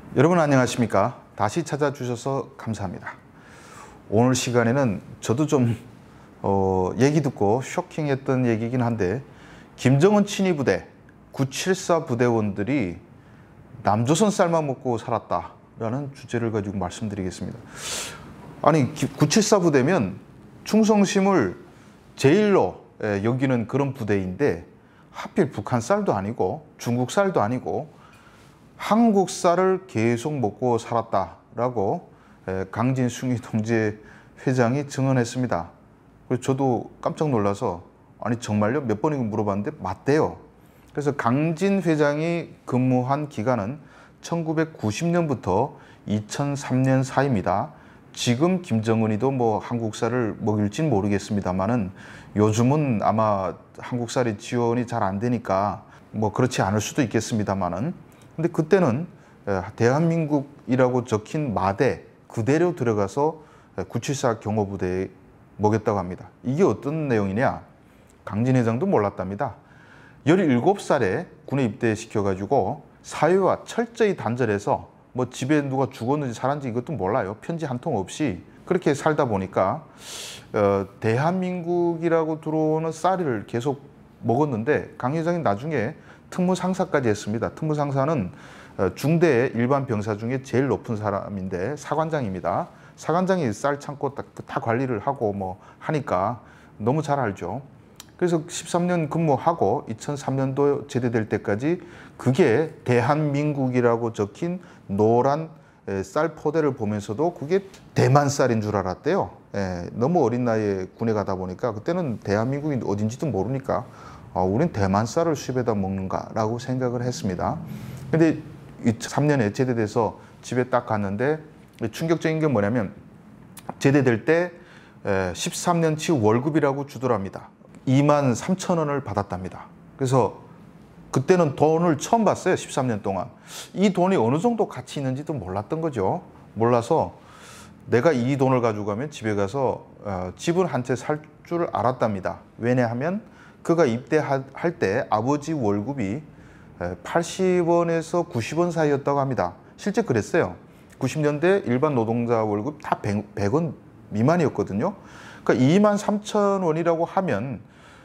여러분 안녕하십니까? 다시 찾아주셔서 감사합니다. 오늘 시간에는 저도 좀 얘기 듣고 쇼킹했던 얘기긴 한데, 김정은 친위부대 974 부대원들이 남조선 쌀만 먹고 살았다라는 주제를 가지고 말씀드리겠습니다. 아니, 974 부대면 충성심을 제일로 여기는 그런 부대인데, 하필 북한 쌀도 아니고 중국 쌀도 아니고 한국 쌀을 계속 먹고 살았다라고 강진숭이 동지 회장이 증언했습니다. 그래서 저도 깜짝 놀라서, 아니 정말요? 몇 번이고 물어봤는데 맞대요. 그래서 강진 회장이 근무한 기간은 1990년부터 2003년 사이입니다. 지금 김정은이도 뭐 한국 쌀을 먹일진 모르겠습니다만은, 요즘은 아마 한국 쌀이 지원이 잘 안 되니까 뭐 그렇지 않을 수도 있겠습니다만은, 근데 그때는 대한민국이라고 적힌 마대 그대로 들어가서 974 경호부대에 먹였다고 합니다. 이게 어떤 내용이냐? 강진 회장도 몰랐답니다. 17살에 군에 입대시켜가지고 사회와 철저히 단절해서 뭐 집에 누가 죽었는지 살았는지 이것도 몰라요. 편지 한 통 없이 그렇게 살다 보니까 대한민국이라고 들어오는 쌀을 계속 먹었는데, 강 회장이 나중에 특무상사까지 했습니다. 특무상사는 중대 일반 병사 중에 제일 높은 사람인데 사관장입니다. 사관장이 쌀 창고 다 관리를 하고 뭐 하니까 너무 잘 알죠. 그래서 13년 근무하고 2003년도 제대될 때까지 그게 대한민국이라고 적힌 노란 쌀 포대를 보면서도 그게 대만 쌀인 줄 알았대요. 너무 어린 나이에 군에 가다 보니까, 그때는 대한민국이 어딘지도 모르니까 우린 대만 쌀을 수입해다 먹는가라고 생각을 했습니다. 근데 3년에 제대돼서 집에 딱 갔는데 충격적인 게 뭐냐면, 제대될 때 13년치 월급이라고 주더랍니다. 23,000원을 받았답니다. 그래서 그때는 돈을 처음 봤어요. 13년 동안. 이 돈이 어느 정도 가치 있는지도 몰랐던 거죠. 몰라서 내가 이 돈을 가지고 가면 집에 가서 집을 한 채 살 줄 알았답니다. 왜냐하면 그가 입대할 때 아버지 월급이 80원에서 90원 사이였다고 합니다. 실제 그랬어요. 90년대 일반 노동자 월급 다 100원 미만이었거든요. 그러니까 23,000원이라고 하면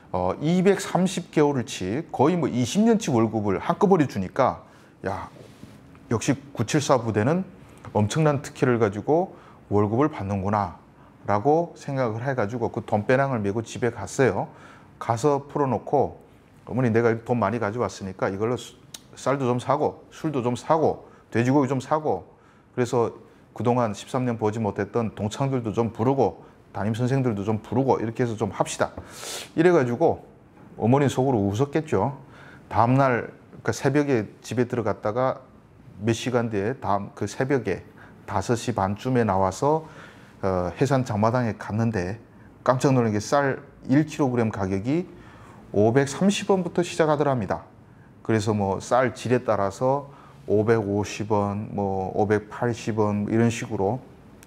230개월치 거의 뭐 20년치 월급을 한꺼번에 주니까, 야, 역시 974 부대는 엄청난 특혜를 가지고 월급을 받는구나 라고 생각을 해가지고 그 돈배낭을 메고 집에 갔어요. 가서 풀어놓고, 어머니 내가 돈 많이 가져왔으니까 이걸로 쌀도 좀 사고 술도 좀 사고 돼지고기 좀 사고, 그래서 그동안 13년 보지 못했던 동창들도 좀 부르고 담임선생들도 좀 부르고 이렇게 해서 좀 합시다. 이래가지고 어머니 속으로 웃었겠죠. 다음날 그 새벽에 집에 들어갔다가 몇 시간 뒤에 다음 그 새벽에 5시 반쯤에 나와서 해산 장마당에 갔는데, 깜짝 놀란 게 쌀 1kg 가격이 530원부터 시작하더랍니다. 그래서 뭐 쌀 질에 따라서 550원, 뭐 580원 이런 식으로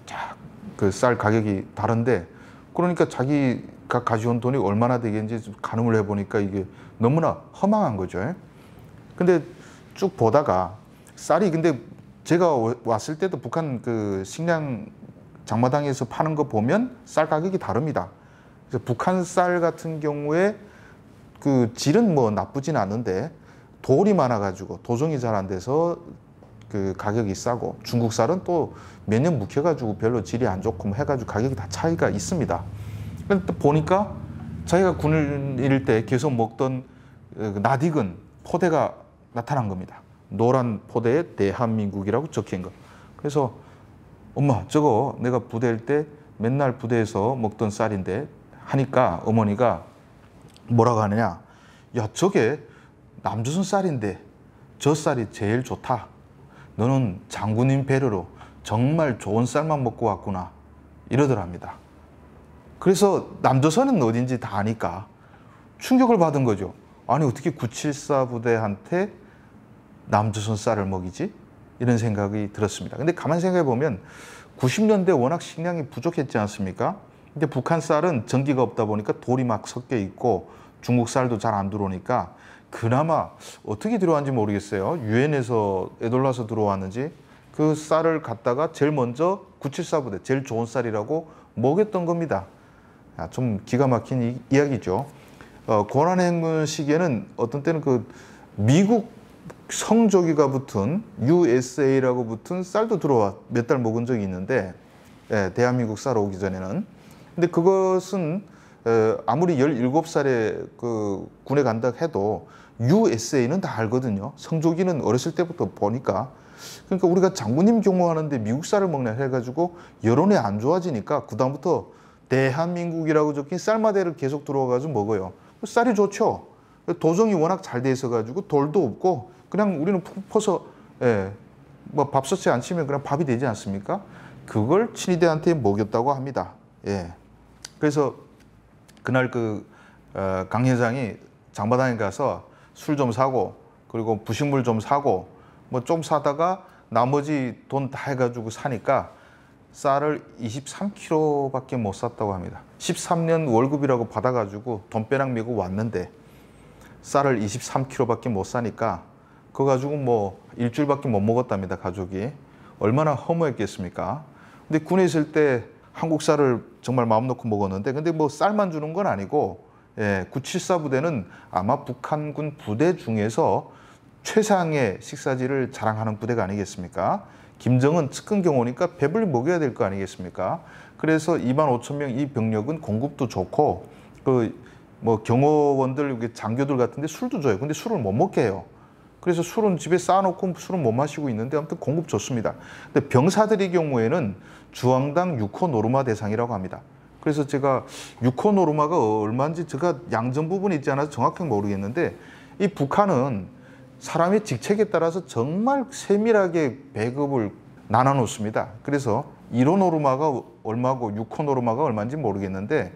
그 쌀 가격이 다른데, 그러니까 자기가 가져온 돈이 얼마나 되겠는지 가늠을 해보니까 이게 너무나 허망한 거죠. 근데 쭉 보다가 쌀이, 근데 제가 왔을 때도 북한 그 식량 장마당에서 파는 거 보면 쌀 가격이 다릅니다. 그래서 북한 쌀 같은 경우에 그 질은 뭐 나쁘진 않은데 돌이 많아가지고 도정이 잘 안 돼서 그 가격이 싸고, 중국 쌀은 또 몇 년 묵혀가지고 별로 질이 안 좋고 해가지고 가격이 다 차이가 있습니다. 근데 또 보니까 자기가 군인일 때 계속 먹던 낯익은 포대가 나타난 겁니다. 노란 포대에 대한민국이라고 적힌 거. 그래서 엄마, 저거 내가 부대일 때 맨날 부대에서 먹던 쌀인데 하니까 어머니가 뭐라고 하느냐, 야, 저게 남조선 쌀인데 저 쌀이 제일 좋다. 너는 장군님 배려로 정말 좋은 쌀만 먹고 왔구나. 이러더랍니다. 그래서 남조선은 어딘지 다 아니까 충격을 받은 거죠. 아니, 어떻게 974 부대한테 남조선 쌀을 먹이지? 이런 생각이 들었습니다. 근데 가만히 생각해 보면 90년대 워낙 식량이 부족했지 않습니까? 근데 북한 쌀은 전기가 없다 보니까 돌이 막 섞여 있고 중국 쌀도 잘 안 들어오니까 그나마 어떻게 들어왔는지 모르겠어요. 유엔에서 애돌라서 들어왔는지 그 쌀을 갖다가 제일 먼저 974 부대, 제일 좋은 쌀이라고 먹였던 겁니다. 좀 기가 막힌 이야기죠. 고난행군 시기에는 어떤 때는 그 미국 성조기가 붙은 USA라고 붙은 쌀도 들어와 몇 달 먹은 적이 있는데, 대한민국 쌀 오기 전에는. 근데 그것은 아무리 17살에 그 군에 간다 해도 USA는 다 알거든요. 성조기는 어렸을 때부터 보니까. 그러니까 우리가 장군님 경호하는데 미국 쌀을 먹냐 해가지고 여론이 안 좋아지니까 그다음부터 대한민국이라고 적힌 쌀마대를 계속 들어와가지고 먹어요. 쌀이 좋죠. 도정이 워낙 잘 돼 있어가지고 돌도 없고 그냥 우리는 푹 퍼서 뭐 밥솥에 안 치면 그냥 밥이 되지 않습니까? 그걸 친위대한테 먹였다고 합니다. 그래서 그날 강 회장이 장바당에 가서 술 좀 사고 그리고 부식물 좀 사고 뭐 좀 사다가 나머지 돈 다 해가지고 사니까 쌀을 23kg밖에 못 샀다고 합니다. 13년 월급이라고 받아가지고 돈벼락 메고 왔는데 쌀을 23kg밖에 못 사니까 그거 가지고 뭐 일주일밖에 못 먹었답니다. 가족이. 얼마나 허무했겠습니까? 근데 군에 있을 때 한국 쌀을 정말 마음 놓고 먹었는데 근데 뭐 쌀만 주는 건 아니고 974 부대는 아마 북한군 부대 중에서 최상의 식사지를 자랑하는 부대가 아니겠습니까? 김정은 측근 경호니까 배불리 먹여야 될 거 아니겠습니까? 그래서 25,000명 이 병력은 공급도 좋고 뭐 경호원들 장교들 같은데 술도 줘요. 근데 술을 못 먹게 해요. 그래서 술은 집에 쌓아놓고 술은 못 마시고 있는데 아무튼 공급 좋습니다. 근데 병사들의 경우에는 주황당 6호 노르마 대상이라고 합니다. 그래서 제가 6호 노르마가 얼마인지 제가 양전 부분이 있지 않아서 정확하게 모르겠는데 이 북한은 사람의 직책에 따라서 정말 세밀하게 배급을 나눠 놓습니다. 그래서 1호 노르마가 얼마고 6호 노르마가 얼마인지 모르겠는데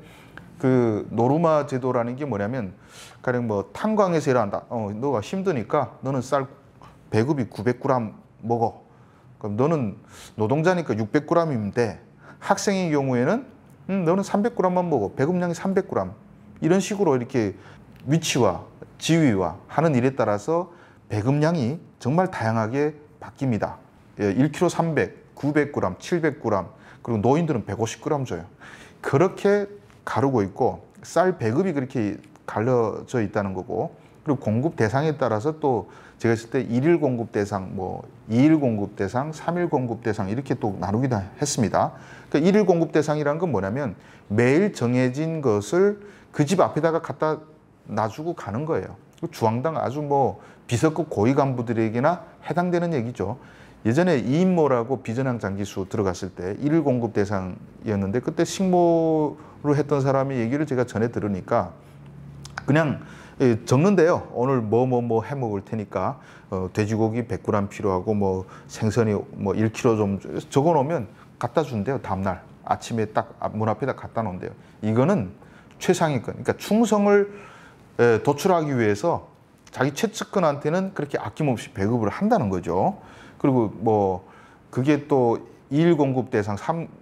그 노르마 제도라는 게 뭐냐면 가령 뭐 탄광에서 일한다. 너가 힘드니까 너는 쌀 배급이 900g 먹어. 그럼 너는 노동자니까 600g이면 돼. 학생의 경우에는 너는 300g만 먹어. 배급량이 300g. 이런 식으로 이렇게 위치와 지위와 하는 일에 따라서 배급량이 정말 다양하게 바뀝니다. 1kg 300, 900g, 700g, 그리고 노인들은 150g 줘요. 그렇게 가르고 있고 쌀 배급이 그렇게 갈려져 있다는 거고 그리고 공급 대상에 따라서 또 제가 있을 때 1일 공급 대상, 뭐 2일 공급 대상, 3일 공급 대상 이렇게 또 나누기도 했습니다. 그러니까 1일 공급 대상이라는 건 뭐냐면 매일 정해진 것을 그 집 앞에다가 갖다 놔주고 가는 거예요. 주황당 아주 뭐 비서급 고위 간부들에게나 해당되는 얘기죠. 예전에 이인모라고 비전향 장기수 들어갔을 때 1일 공급 대상이었는데 그때 식모를 했던 사람이 얘기를 제가 전해 들으니까 그냥 적는데요. 오늘 뭐 해 먹을 테니까 돼지고기 100g 필요하고 뭐 생선이 뭐 1kg 좀 적어 놓으면 갖다 준대요. 다음날 아침에 딱 문 앞에다 갖다 놓은대요. 이거는 최상위권. 그러니까 충성을 도출하기 위해서 자기 최측근한테는 그렇게 아낌없이 배급을 한다는 거죠. 그리고 뭐 그게 또 2일 공급 대상,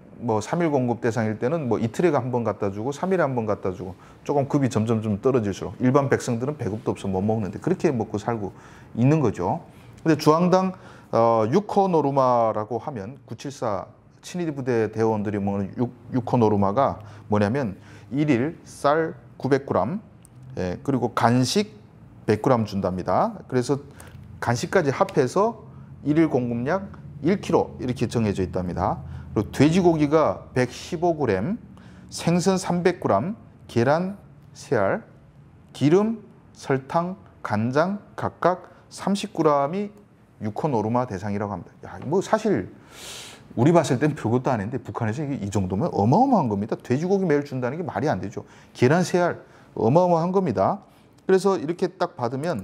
3일 공급 대상일 때는 뭐 이틀에 한 번 갖다 주고 3일에 한 번 갖다 주고 조금 급이 점점 좀 떨어질수록 일반 백성들은 배급도 없어 못 먹는데 그렇게 먹고 살고 있는 거죠. 근데 주황당 6호 노르마라고 하면 974 친위 부대 대원들이 먹는 6호 노르마가 뭐냐면 1일 쌀 900g 그리고 간식 100g 준답니다. 그래서 간식까지 합해서 1일 공급량 1kg 이렇게 정해져 있답니다. 그리고 돼지고기가 115g, 생선 300g, 계란 3알, 기름, 설탕, 간장 각각 30g이 6호 노르마 대상이라고 합니다. 야, 뭐 사실 우리 봤을 땐 별것도 아닌데 북한에서 이 정도면 어마어마한 겁니다. 돼지고기 매일 준다는 게 말이 안 되죠. 계란 3알 어마어마한 겁니다. 그래서 이렇게 딱 받으면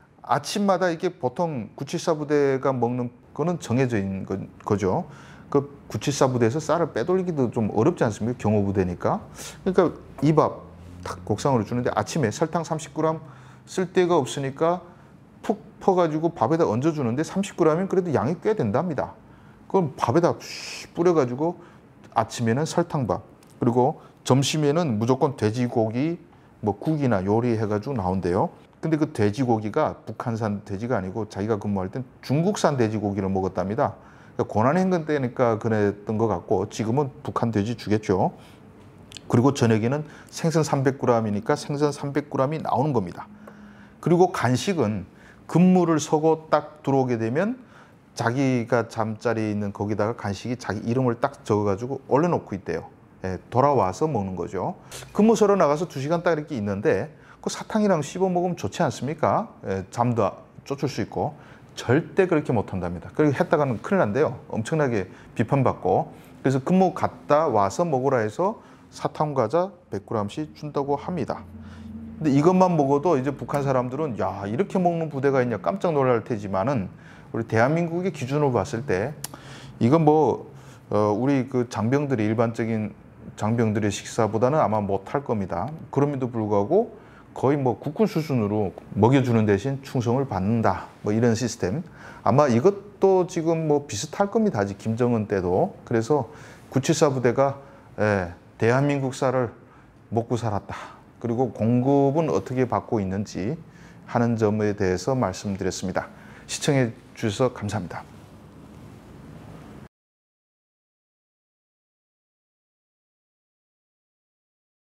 아침마다 이게 보통 974 부대가 먹는 거는 정해져 있는 거죠. 그 974 부대에서 쌀을 빼돌리기도 좀 어렵지 않습니까? 경호부대니까. 그러니까 이 밥 탁 곡상으로 주는데 아침에 설탕 30g 쓸 데가 없으니까 푹 퍼가지고 밥에다 얹어주는데 30g이면 그래도 양이 꽤 된답니다. 그럼 밥에다 뿌려가지고 아침에는 설탕밥 그리고 점심에는 무조건 돼지고기 뭐 국이나 요리해가지고 나온대요. 근데 그 돼지고기가 북한산 돼지가 아니고 자기가 근무할 땐 중국산 돼지고기를 먹었답니다. 고난행군 때니까 그랬던 것 같고 지금은 북한 돼지 주겠죠. 그리고 저녁에는 생선 300g이니까 생선 300g이 나오는 겁니다. 그리고 간식은 근무를 서고 딱 들어오게 되면 자기가 잠자리에 있는 거기다가 간식이 자기 이름을 딱 적어가지고 올려놓고 있대요. 예, 돌아와서 먹는 거죠. 근무서로 나가서 2시간 딱 이렇게 있는데 그 사탕이랑 씹어 먹으면 좋지 않습니까? 예, 잠도 쫓을 수 있고. 절대 그렇게 못한답니다. 그렇게 했다가는 큰일 난대요. 엄청나게 비판받고. 그래서 근무 갔다 와서 먹으라 해서 사탕 과자 100g씩 준다고 합니다. 근데 이것만 먹어도 이제 북한 사람들은 야, 이렇게 먹는 부대가 있냐 깜짝 놀랄 테지만은 우리 대한민국의 기준으로 봤을 때 이건 뭐 우리 그 장병들이 일반적인 장병들의 식사보다는 아마 못할 겁니다. 그럼에도 불구하고 거의 뭐 국군 수준으로 먹여주는 대신 충성을 받는다. 뭐 이런 시스템. 아마 이것도 지금 뭐 비슷할 겁니다. 아직 김정은 때도. 그래서 974 부대가 대한민국 쌀을 먹고 살았다. 그리고 공급은 어떻게 받고 있는지 하는 점에 대해서 말씀드렸습니다. 시청해 주셔서 감사합니다.